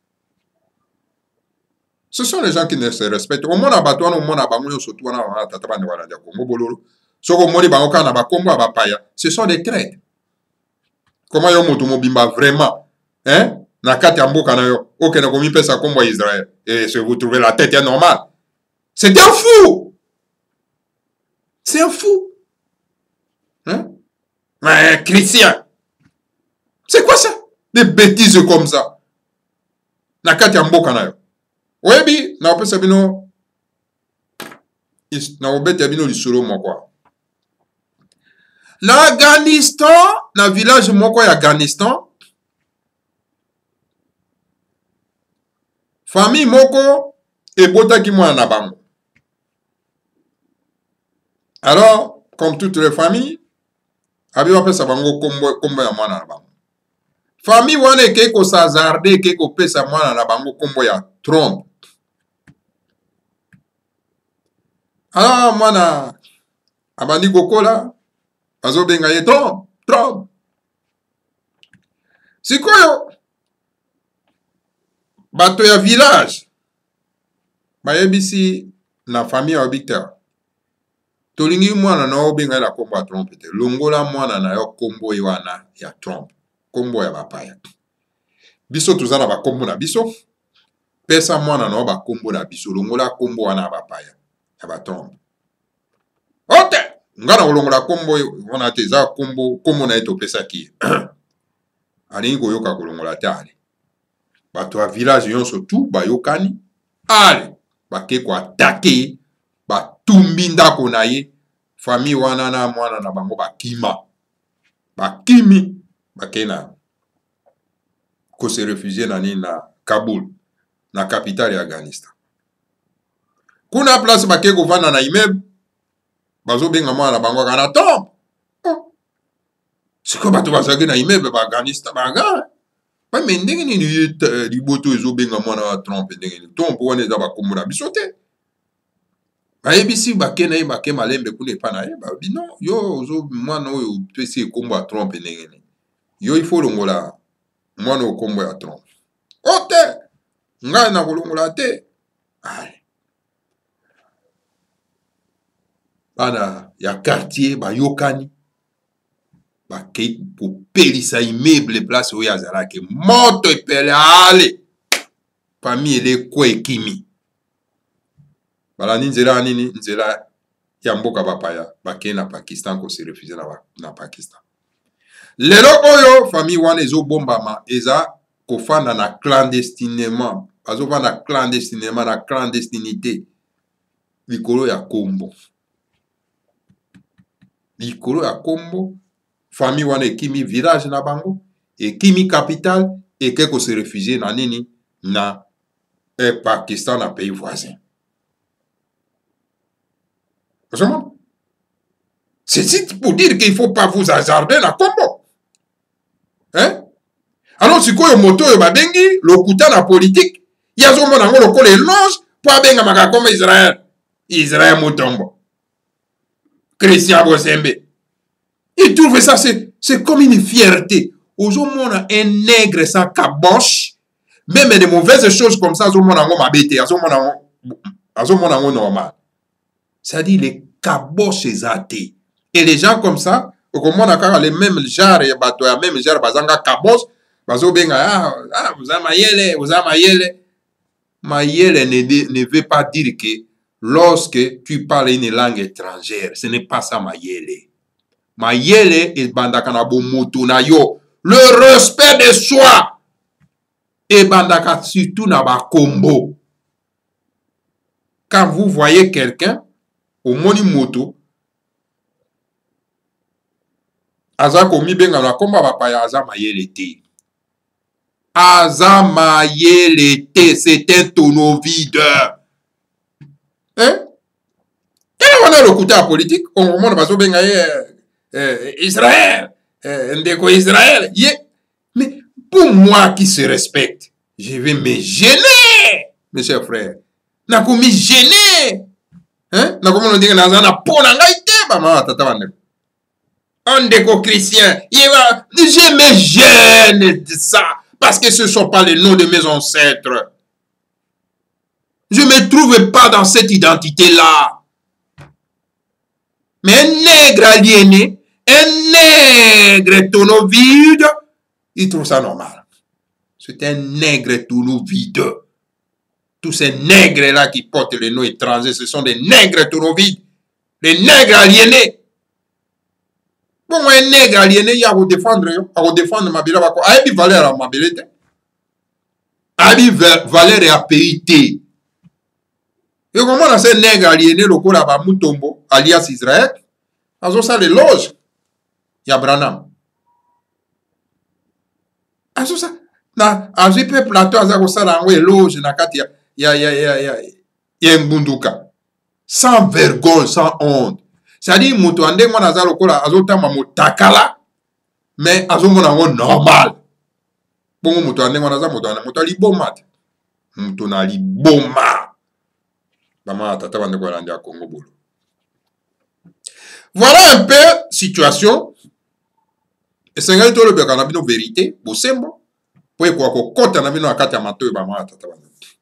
Ce sont les gens qui ne se respectent. Au monde abattoir au monde abamu surtout wana tata bande kwa lande ya Congo bolo. Soko moni bango kana ba Congo abapaya. Ce sont des traîtres. Comment yo moto mobimba vraiment hein na kati ya mboka na yo okende komipesa kombo ya Israël et se vous trouvez la tête est normale. C'est un fou. C'est un fou. Hein? Mais chrétien. C'est quoi ça? Des bêtises comme ça. Na kati ya mboka na yo. Oyebi na opesa bino na obeta bino lisolo moko. L'Afghanistan, na village moko ya Afghanistan, famille moko ebotaki mwana na bango. Alors, comme toutes les familles, abi wapesa bango kombo ya mwana na bango. Famille wana eke ko sazarde eke ko pesa mwana na bango kombo ya Trump. Alors mwana abandi kokola azobenga ye Trump. Sikoyo bato ya village bayebisi na famille ya Victor. Tolingi mwana na obenga la kombo ya Trump te. Longola mwana na yo kombo wana ya Trump. Kombo ya bapaya. Biso tuzana ba kombo na biso. Pesa mwana na ba kombo na biso. Longola kombo wana bapaya. Ya ba Trump. Ote! Ngana olongola kombo wana te za kombo na eto pesa ki. Alingi koyoka kolongola te ale. Bato ya village yonso tu bayokani. Ale! Bake ko atake. Batumbi ndako na ye. Famille wana na mwana na bango bakima. Bakimi. Bakena. Ko se réfugier na Kaboul. Na capitale ya Afghanistan. Kuna place bake ko vanda na immeuble. Bazo benga mwana na bango kana Trump. Siko bato bazaki na immeuble ba Afghanistan baga. Ba mendenge ni liboto ezo benga mwana wa Trump ndenge ni. Trump wana eza bakombo na biso te. Bayebisi bake na ye bake malembe kuna epa na ye bino yo ozo mwana oyo pesi ekombo ya Trump ndenge ni. Yo il faut longola mwana okombo ya Trump. Ote ngai na kolongola te. Bana ya quartier bayokani bake popelisa immeuble place oyo azalaki moto epele ale famille ele kwa ekimi bala nzela nini nzela ya mboka bapaya bake na Pakistan ko se refuser na Pakistan. Lelo oyo famille wana ezobombama eza kofanda na clandestinement bazofanda clandestinement na clandestinité likolo ya kombo. Likolo ya kombo, famille wana ekimi village na bango, ekimi capital, eke ko se réfugier na nini na Pakistan na pays voisin. C'est pour dire qu'il ne faut pas vous hasarder na kombo. Hein? Alors si quoi moto yo babengi, lokuta na politique, yazo mona ngo lokole longe, po abenga makakombo Israël. Israël motombo. Christian Bosembe. Il trouve ça, c'est comme une fierté. Aujourd'hui, on a un nègre sans caboche. Même des mauvaises choses comme ça, on a m'habité, on a normal. C'est-à-dire les caboches athées. Et les gens comme ça, comme on a les mêmes genres, les mêmes genres, bazanga caboche, bazo benga, vous avez mayele, vous avez mayele. Mayele ne veut pas dire que lorsque tu parles une langue étrangère, ce n'est pas ça mayele. Mayele et bandaka na bomoto na yo. Le respect de soi. Et bandaka surtout na ba kombo. Quand vous voyez quelqu'un au moni moto, aza komi benga na komba bapaya aza mayele te. Aza mayele te, c'est un tonneau vide. Hein? Quel est le côté politique? On remonte parce que Israël, Ndeko Israël. Mais pour moi qui se respecte, je vais me gêner, mes chers frères. N'a pas me gêner. Hein? N'a pas me dire que n'a pas pour n'engaiter, maman, tata vande. Ndeko chrétien, je me gêne de ça parce que ce ne sont pas les noms de mes ancêtres. Je ne me trouve pas dans cette identité-là. Mais un nègre aliéné, un nègre tonneau vide, il trouve ça normal. C'est un nègre tout nous vide. Tous ces nègres-là qui portent les noms étrangers, ce sont des nègres tout nous vides. Les nègres aliénés. Bon, un nègre aliéné, il y a à défendre, ma bille. Il y a valeur à ma bille. Il y a valeur à périté. Et comment on a ces nègres aliénés, le coup là-bas, Moutombo, alias Israël, ils ont ça les loges. Il y a Branham. Ils ont ça. Dans un peu plateau, ils ont ça dans les loges, il y a un bunduka. Sans vergogne, sans honte. C'est-à-dire, Moutou, on a dit, moi, takala, mais on normal. Bon, Moutou, on a Moutou, li bomat. Moutou, na li bomat. Voilà un peu situation. Et c'est un peu de vérité. Bosembo. Pour quoi qu'on na bino akati ya mato ba mata tabanda.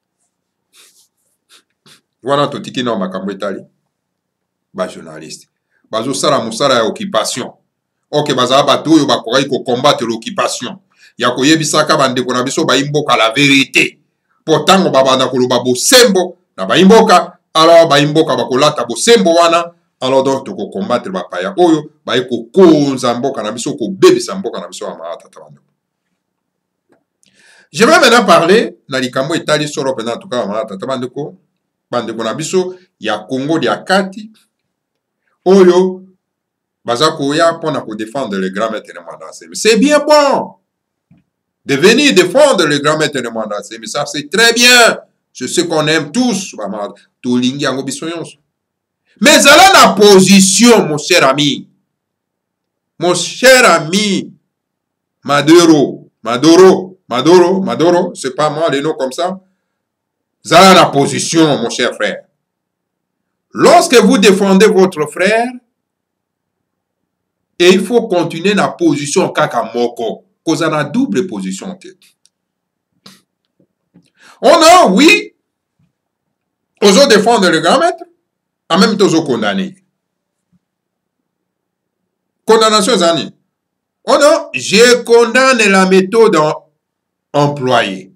Voilà tout qui na makambo etali. Ba journaliste. Bazo sala musala ya occupation. OK baza bato yo bakokai ko combattre l'occupation. Ya koyebisaka bandeko na biso ba imboka la vérité. Pourtant babanda koloba bosembo na ba imboka. Alors ba imboka bakolata bosembo wana. Alors donc toko combattre ba paya oyo ba ko konza mboka na biso ko bebisa mboka na biso ya mata tabanda. Je vais maintenant parler na likambo etali solo pena en tout cas mata tabandeko bandeko na biso ya Congo dia kati oyo baza koya pona ko défendre le grand maître de Mandassé. C'est bien bon de venir défendre le grand maître de Mandassé, mais ça c'est très bien. C'est ce qu'on aime tous. Mais elle a la position, mon cher ami. Mon cher ami Maduro, c'est pas moi les noms comme ça. Vous avez la position, mon cher frère. Lorsque vous défendez votre frère, et il faut continuer la position kakamoko, cause on a double position. On a, oui, osons défendre le grand maître, en même temps osons condamner. Condamnation zani. On a, je condamne la méthode employée.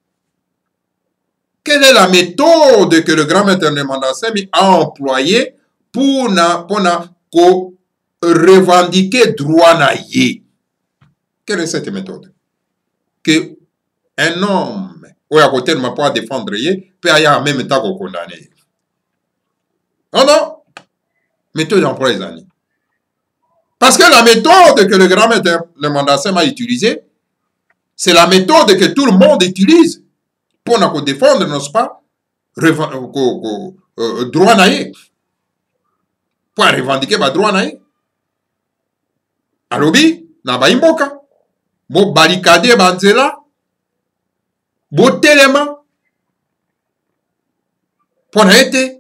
Quelle est la méthode que le grand maître de Mandassé a employée pour revendiquer droit na yé? Quelle est cette méthode? Que un homme, ou à côté de ma part défendre yé, peut y en même temps qu'on condamne. Non, non. Méthode employée, zani. Parce que la méthode que le grand maître de Mandassé a utilisée, c'est la méthode que tout le monde utilise pour nous défendre, n'est-ce pas, droit naïe. Pour revendiquer le droit naïe. Alobi, na ba imboka, bo barricade banzela, bo telema, pour été.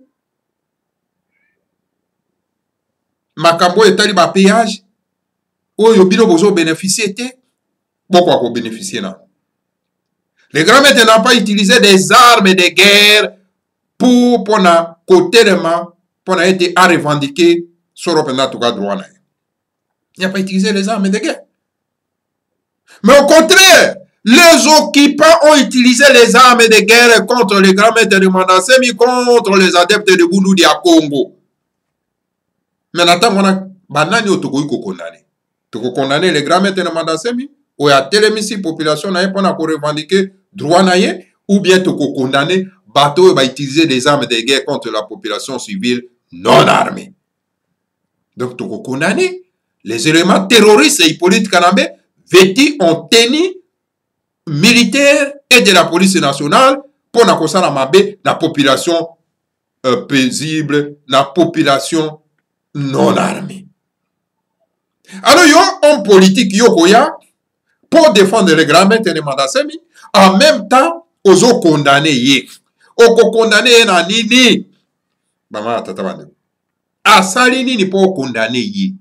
Makambo etali ba péage oyo bino bozo bénéficier té pourquoi ko bénéficier là. Les grands maîtres n'ont pas utilisé des armes de guerre pour na côté de ma pour être à revendiquer sur le tout cas droit. Il n'a pas utilisé les armes de guerre. Mais au contraire, les occupants ont utilisé les armes de guerre contre les grands maîtres de Mandassé, mais contre les adeptes de Bouloudi à Congo. Mais maintenant, on a banani au Togo condamné. Togo condamné les grands maîtres de Mandassé, ou à télémissi population n'a pas pour revendiquer droit naïe, ou bien Togo condamné bateau va utiliser des armes de guerre contre la population civile non armée. Donc Togo condamné les éléments terroristes et Hippolyte Kanambe vêtus en tenue militaire et de la police nationale pour la population paisible, la population non armée. Alors, il y a un politique yokoya pour défendre les grands maîtres de Mandassé, en même temps, ils ont condamné yé. Ils ont condamné na nini. Bama tatabande. Asali nini pour condamner yé.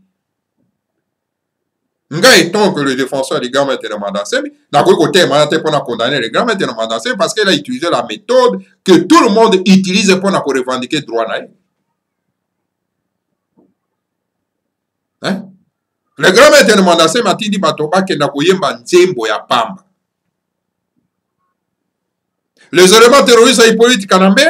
Nga étant que le défenseur des grands maîtres de Mandassé, n'a pas côté mandaté pour condamner les grands maîtres de Mandassé parce qu'il a utilisé la méthode que tout le monde utilise pour revendiquer droit naïf. Hein? Le grand maître de Mandassé m'a dit Batoba qui n'a pas yemba nzembo ya pamba. Les éléments terroristes à Hippolyte Kanambe,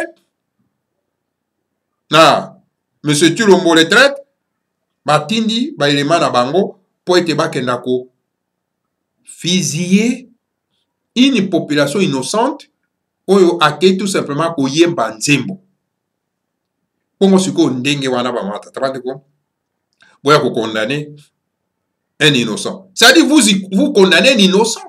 na monsieur Tulombo le traite, batindi ba élément na bango pour être bakenda ko fusiller une population innocente oyo ake tout simplement ko yemba nzembo. Pongo siko ndenge wana ba mata tabande ko boya ko condamner un innocent. C'est-à-dire vous condamnez un innocent.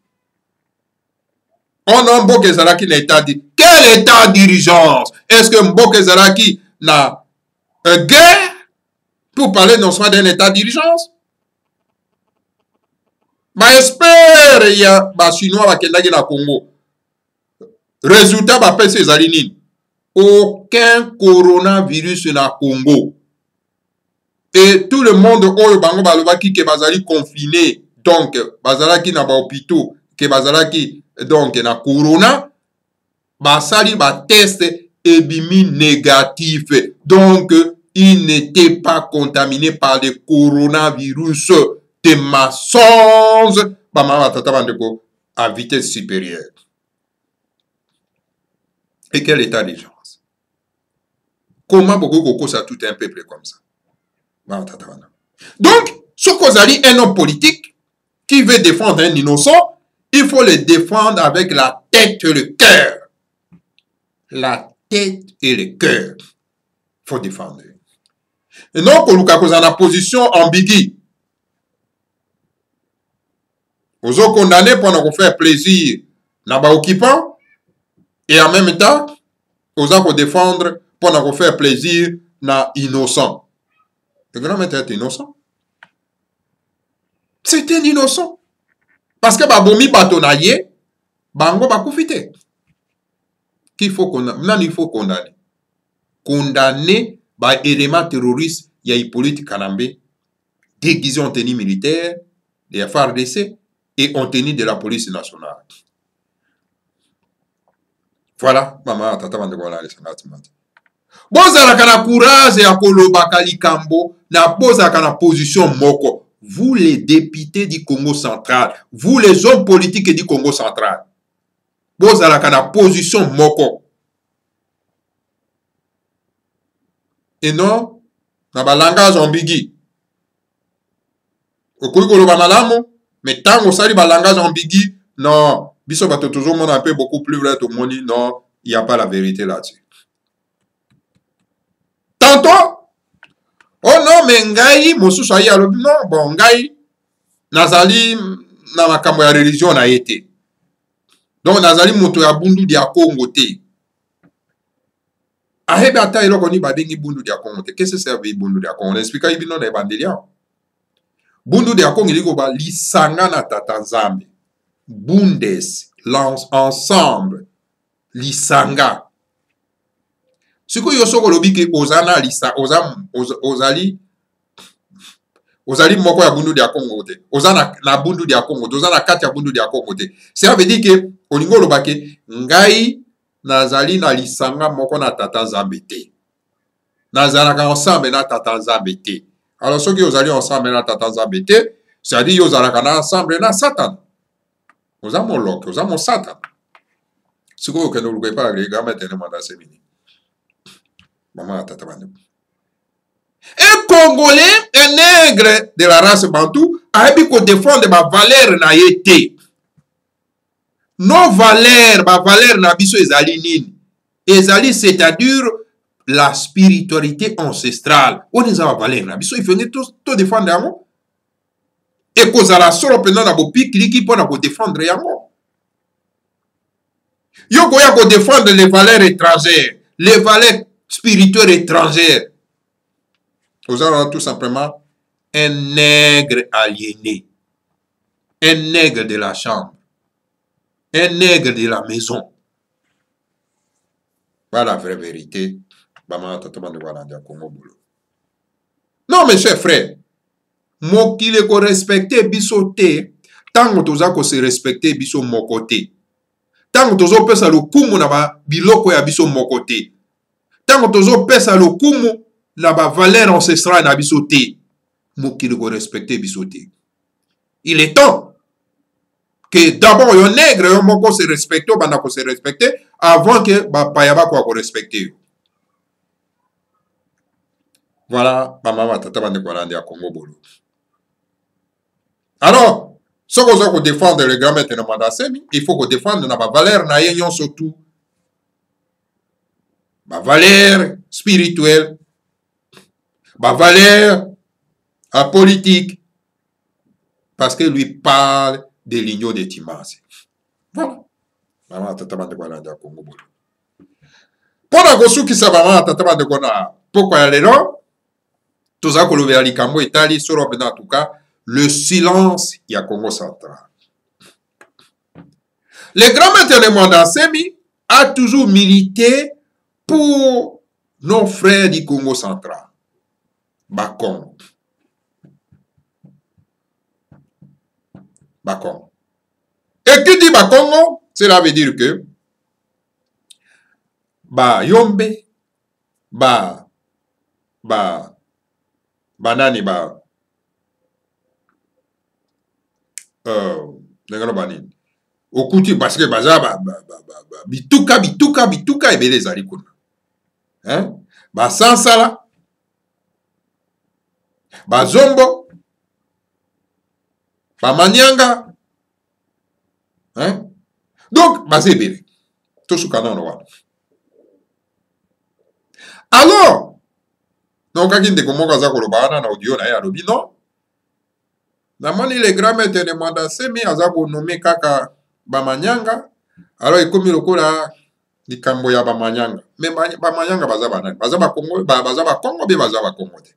On a Mboke Zaraki n'a état dit. Quel état d'urgence? Est-ce que Mboke Zaraki n'a guerre pour parler non seulement d'un état d'urgence? Ma espère il y a ba chinois ba kendaki na Congo. Résultat ba pèse zalinine. Aucun coronavirus na Congo. Et tout le monde oyo bango balobaki ke bazali confiné, donc bazalaki na ba hôpitaux, ke bazalaki donc na corona, basali ba test ebimi négatif. Donc il n'était pas contaminé par le coronavirus. Des mensonges à vitesse supérieure. Et quel état d'urgence? Comment beaucoup ça tout un peuple comme ça? Donc, ce qu'Ozali est un homme politique qui veut défendre un innocent, il faut le défendre avec la tête et le cœur. La tête et le cœur. Il faut défendre. Et non, pour Lukaku, dans la position ambiguë. Vous êtes condamné pour nous faire plaisir dans les occupants et en même temps, vous êtes défendre pour nous faire plaisir dans les innocents. Le grand maître est innocent. C'est un innocent. Parce que Babomi Batonaye, Bango Bakoufite. Qu'il faut condamner. Non, il faut condamner. Condamner par éléments terroristes, il y a Hippolyte Kanambe, déguisé en tenue militaire, des FARDC et en tenue de la police nationale. Voilà, maman, tata Bandegola, les sangatimati. Bozala kana courage ya kolobaka likambo, na bozala kana position moko. Vous les députés du Congo central, vous les hommes politiques du Congo central, bozala kana position moko. Et non, na ba langage ambigu. Okoki koloba malamu, mais tant que ça ba langage ambigu, non, biso bato toujours mon un peu beaucoup plus vrai au monde, non, il n'y a pas la vérité là-dessus. Tantôt, oh non, mais ngai, mosusu ayi alobi, non, bon, ngai, nazali na makambo ya religion na été. Donc, nazali moto ya bundu dia Congo te. Ahebe ata eloko ni badengi bundu dia Congo te. Qu'est-ce que c'est avec bundu dia Congo? On explique ibi non na ebandelia. Bundu dia Congo iliko ba lisanga na tata Nzambe. Bundes, ensemble, lisanga. Siko yosoko lobi ke ozana lisa, ozali moko ya bundu dia Congo te. Ozana na bundu dia Congo, ozana kati ya bundu dia Congo te. Ça veut dire que olingo lobake ngai nazali na lisanga moko na tata Nzambe te. Nazalaka ensemble na tata Nzambe te. Alors ceux qui ozali ensemble na tata Nzambe te, c'est-à-dire ozalaka na ensemble na Satan. Oza molok, oza mon Satan. Siko okendo lukai pa le gama tene manda semini. Maman tata bande. Un Congolais, un nègre de la race bantou, a pu défendre ma valeur na yete. Nos valeurs, ma valeur na biso ezali nini. Ezali, c'est-à-dire la spiritualité ancestrale. On est à valeur na biso, il faut tout défendre yango. Et cause à la solo pendant na bo pikli qui pour na bo défendre yango. Yo koya ko défendre les valeurs étrangères, les valeurs spirituelles étrangères. Vous avez tout simplement un nègre aliéné, un nègre de la chambre, un nègre de la maison. Voilà la vraie vérité. Non, mes chers frères, moi qui le respecte bisoté, tant que tu se respecter biso mon côté, tant que tu pesa le kumu na ba biloko ya biso mon côté, tant que tu pesa le kumu la valeur ancestrale na bisoté, mokili ko respecter bisoté. Il est temps que d'abord yo nègre yo moko se respecter banda ko se respecter avant que ba payaba ko respecter. Voilà maman tata bande ko randi à Congo bolo. Alors ce qu'on doit défendre le grand maître de Mandasemi, il faut qu'on défende na ba valeur na yenyon surtout ba valeur spirituelle, ba valeur politique, parce que lui parle de l'union de Timasi. Voilà. Maman tata bande ko randi à Congo bolo. Pona kosuki sa maman tata bande ko na poko ya lelo toza kolobe ya likambo etali solo pena en tout cas le silence il y a Congo central. Le grand maître de Mandasemi a toujours milité pour nos frères du Congo central. Bakongo. Bakongo. Et qui dit Bakongo, cela veut dire que ba Yombe, banani nengalo banini okuti parce que baza bituka ebele ezali kuna hein basansala bazombo bamanyanga hein donc baza ebele tosukana wana wana. Alors nokaki ndeko moko aza koloba wana na audio na ye alobi non namoni le grand maître de Mandasemi aza konome kaka bamanyanga alors ekomi lokola likambo ya bamanyanga mais bamanyanga baza banani baza bakongo be baza bakongo te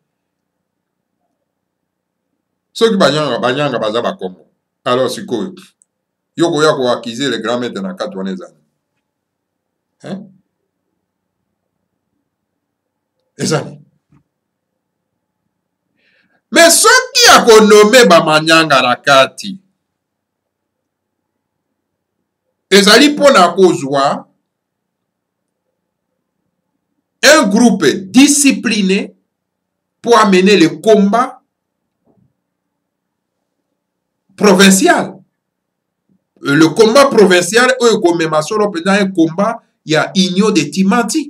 soki banyanga baza bakongo alors sikoyo yo koya koakize le grand maître na kati wana ezani hein ezani mais soki akonome bamanyanga na kati ezali mpona kozwa un groupe discipliné pour amener le combat provincial. Le combat provincial oyo komema solo pena un combat ya union de Timati.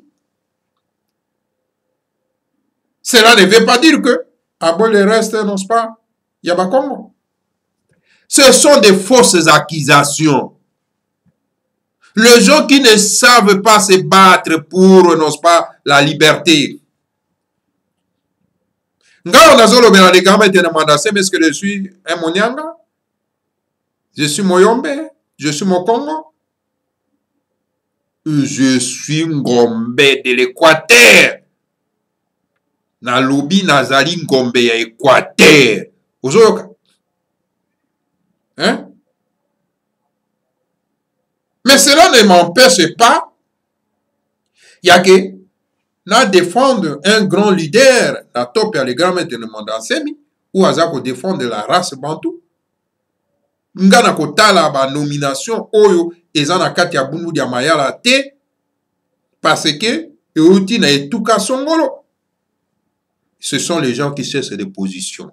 Cela ne veut pas dire que à bon le reste n'est-ce pas il y a Bakongo. Ce sont des fausses accusations. Les gens qui ne savent pas se battre pour, n'est-ce pas, la liberté. Nga nazolo bena de gamete na Mandasemi, est-ce que je suis un Monyanga? Je suis Moyombe? Je suis Mokongo? Je suis Ngombe de l'Équateur. Na lobi nazali Ngombe ya Équateur. Ozoyoka? Hein? Mais cela ne m'empêche pas, il y a que na défendre un grand leader, na top ya le grand maître de Mandasemi, ou aza ko défendre la race bantou. Nga na kotala ba nomination oyo eza na kati ya bundu ya mayala te, parce que euti na etuka songolo. Ce sont les gens qui cherchent des positions.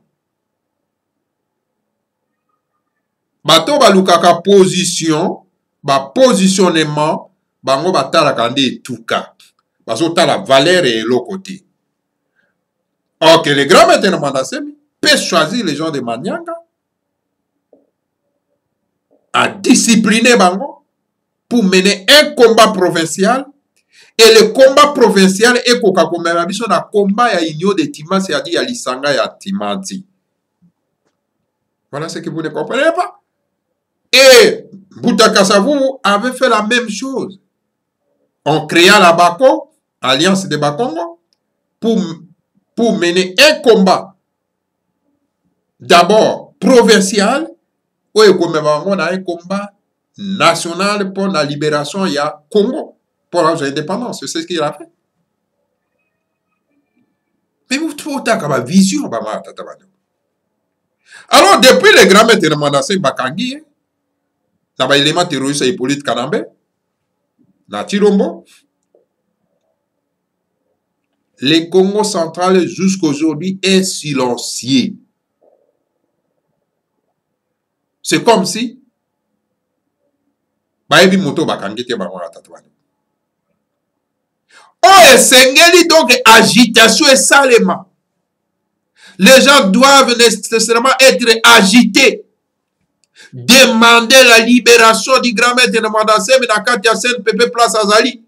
Bato balukaka position, ba positionnement, bango batala kande etuka. Baso tala valeur et l'autre côté. Or que le grand maître de Mandasemi peut choisir les gens de Manyanga à discipliner bango pour mener un combat provincial. Et le combat provincial est koka komema biso na combat ya union de Timasi, c'est-à-dire ya lisanga ya Timati. Voilà ce que vous ne comprenez pas. Et Boutakasavu avait fait la même chose. On créa la Bako, Alliance de Bakongo, pour mener un combat d'abord provincial, ou un combat national pour la libération du Congo, pour l'indépendance. C'est ce qu'il a fait. Mais vous trouvez une vision. Alors, depuis le grand maître de Mandasemi Bakangi, il y a un élément terroriste et politique Kanambe, na Chirombo, le Congo central jusqu'aujourd'hui est silencieux. C'est comme si bayebi moto bakangi te bango na tata bandeko. Esengeli donc agitation et salema. Les gens doivent nécessairement être agités. Demander la libération du grand maître de Mandassem na kati ya CNPP place Azali.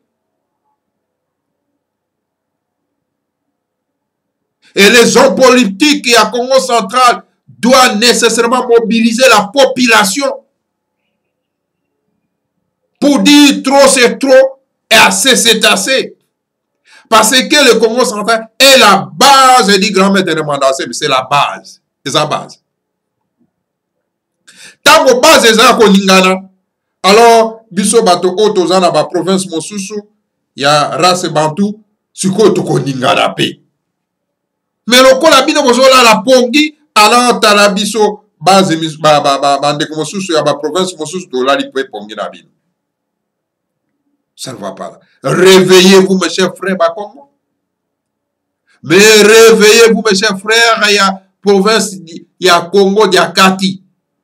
Et les hommes politiques à Congo central doivent nécessairement mobiliser la population pour dire trop c'est trop et assez c'est assez. Parce que le Congo central est la base du grand maître de Mandassem, c'est la base. C'est sa base. Tant que base est à Koningana, alors biso bato otoza na ba province mosusu ya race bantu siko to Koningana pe. Mais lokola bino bozola la pongi alors tala biso base bande mosusu ya ba province mosusu to la li pe pongi na bino. Ça ne va pas là. Réveillez-vous mes chers frères Bakongo. Mais réveillez-vous mes chers frères, il y a province, il y a Congo, il y a Kati.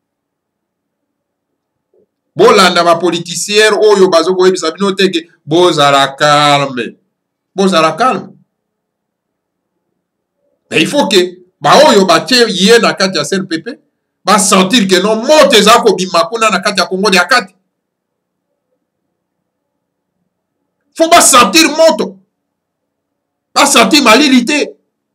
Bolanda ma politicienne oyo bazo ko yebisa bino teke bozala calme. Bozala calme. Mais il faut que ba oyo ba tie yé na kati ya CNPP ba sentir que non mote za ko bima kuna na kati ya Congo ya Kati. Faut pas sentir moto. Pas sentir malilité.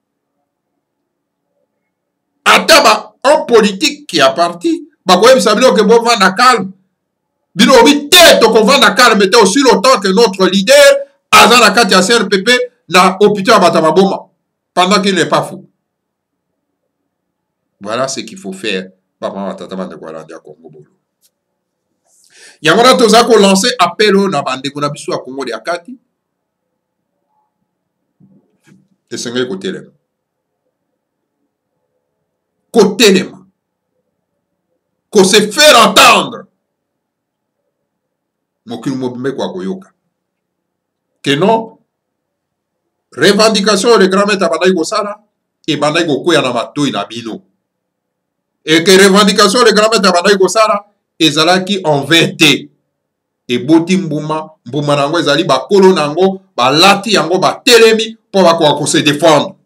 Ataba un politique qui a parti ba ko yebisa bino que bon vanda calme. Bino obi te to ko vanda calme mais aussi longtemps que notre leader azana kati ya CNPP na hôpital Batamaboma pendant qu'il n'est pas fou. Voilà ce qu'il faut faire. Papa tata bande ko landia Congo bolo. Yangona toza ko lancer appel na bande ko na biso ya Congo ya Kati. Esengeli kotelema. Kotelema. Ko se faire entendre. Mokili mobimbe kwa koyoka. Que non, revendication de grand maître bandai kosala et bandai kokoya na matoi na bino. Et que revendication de grand maître bandai kosala ezalaki en 20 et boti mbuma nango ezali bakolo nango balati yango batelemi po bakoka ko se défendre.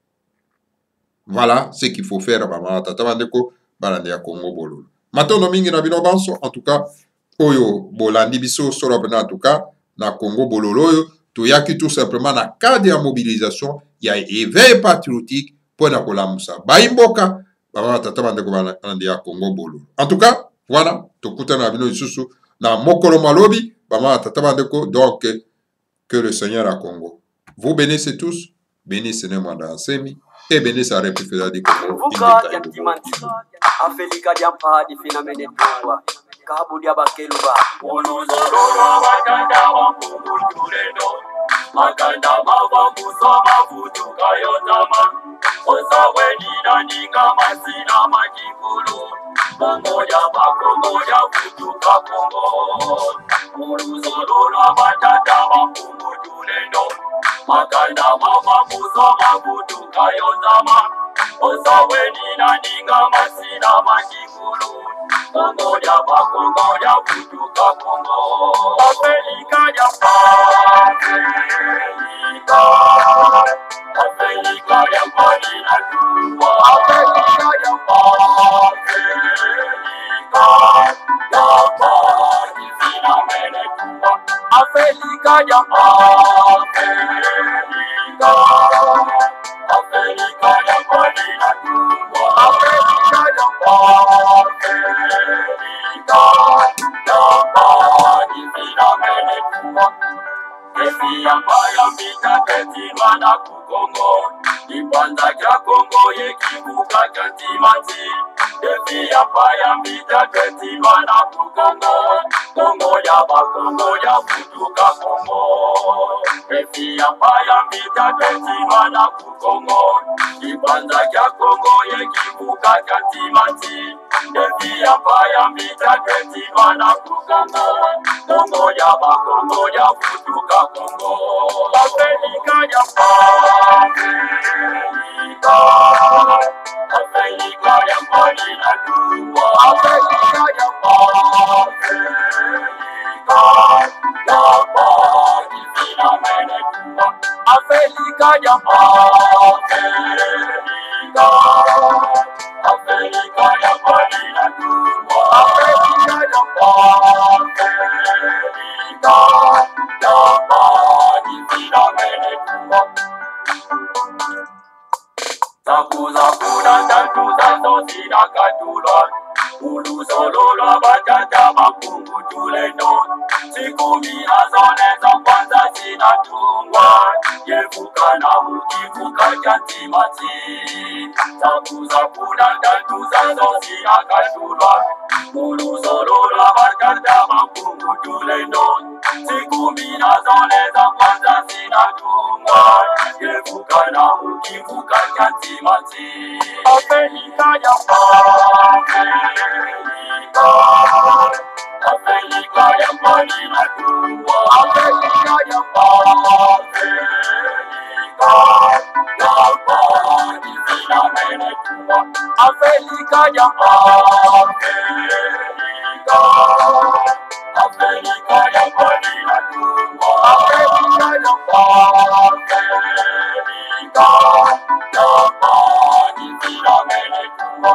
Voilà ce qu'il faut faire bama tata bandeko balandi ya Congo bololo. Matono mingi na bino banso en tout cas oyo bolandi biso solo en tout cas na Congo bololo oyo toyaki tout simplement na cadre ya mobilisation ya éveil patriotique pour na kolamusa baimboka bama tata bandeko balandi ya Congo bololo. En tout cas voilà tokutana na bino lisusu na mokolo malobi bama tata bandeko. Donc que le Seigneur à Congo vous bénissez tous, bénissez le Mandassem et bénissez la République du Congo. Kabudia bakeluba onozorora bakanda wampumutulendo makanda mavamuso mavutuka yotama osawenina ninga masina makikulu mongoja bakongoja vutuka Kongo onozorora batata wampumutulendo makanda mavamuso mavutuka yotama osawenina ninga masina makikulu Kongoja pa Kongoja vutuka Kongo Afrika ya Afrika ya mbali na tuwa Afrika ya mbali Fina mene tuwa Afrika ya Afrika ya mbali na tuwa Afrika ya Ketimana kukongo Ipanza kya Kongo yekibuka kantimati Defi ya paya mbita ketimana kukongo Kongo ya bakongo ya vutuka Kongo Defi ya paya mbita ketimana kukongo Ipanza kya Kongo yekibuka kantimati Defi ya paya mbita ketimana kukongo Kongo ya bakongo ya vutuka Kongo Afrika ya Afrika ya mbali na tuwa Afrika ya Africa ya Africa ya Marina Tumbo. Africa ya Zakuza kuna tatuza sosina katulwa Ulusolola batata makungu tuleno Sikumi azone za kwanza zinatungwa Yevuka na ukivuka jantimati Zakuza kuna tatuza sosina katulwa Ulusolola batata makungu tuleno Sikumi azone za kwanza zinatungwa Yevuka na ukivuka jantimati Afrika ya Afrika ya Marina Tumbo. Afrika ya Afrika ya Afrika ya Marina Tumbo. Afrika ya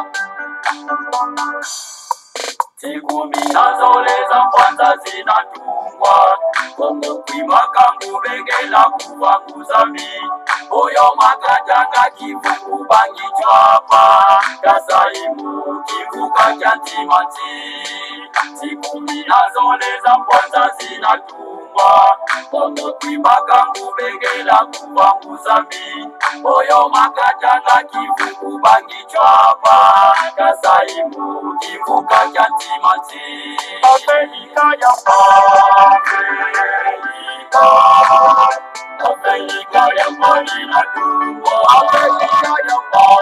Sikumi nazoleza kwanza zinatungwa Kongo kwimakangu begela kuvanguzami Oyo makajanga kivuku bangi chwapa Kasaimu kivuka jantimati Sikumi nazoleza kwanza zinatungwa Kongo kwimakangu begela kuvanguzami Oyo makajanga kivuku bangi chwapa Kasaimu kivuka jantimati Afrika ya Afrika ya Marina Tumbo. Afrika ya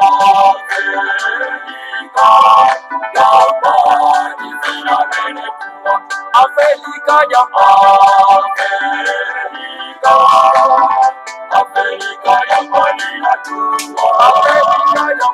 Afrika ya Afrika ya Marina Tumbo. Afrika ya